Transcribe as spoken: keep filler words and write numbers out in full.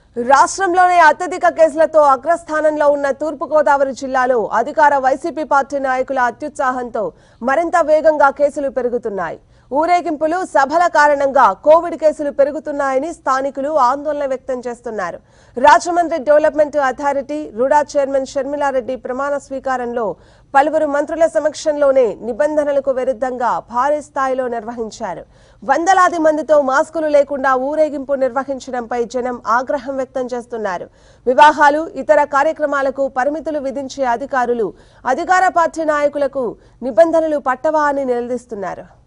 రాష్ట్రంలోనే అత్యధిక కేసులతో అగ్రస్థానంలో ఉన్న తూర్పు గోదావరి జిల్లాలో అధికార వైసీపీ పార్టీ నాయకుల అత్యుత్సాహంతో మరింత వేగంగా కేసులు పెరుగుతున్నాయి. ఊరేగింపులు సభల కారణంగా కోవిడ్ కేసులు పెరుగుతున్నాయని స్థానికులు ఆందోళన వ్యక్తం చేస్తున్నారు. Rajahmundry development authority RUDA chairman Sharmila Reddy ప్రమాణ స్వీకారంలో పలువురు మంత్రుల సమక్షంలోనే నిబంధనలకు విరుద్ధంగా భారీ స్థాయిలో నిర్వహించారు. వందలాది మందితో మాస్కులు లేకుండా ఊరేగింపు నిర్వహించడంపై జనం ఆగ్రహం వ్యక్తం చేస్తున్నారు. వివాహాలు ఇతర కార్యక్రమాలకు పరిమితులు విధించే అధికారులు అధికార పార్టీ నాయకులకు నిబంధనలు పట్టవా అని నిలదీస్తున్నారు.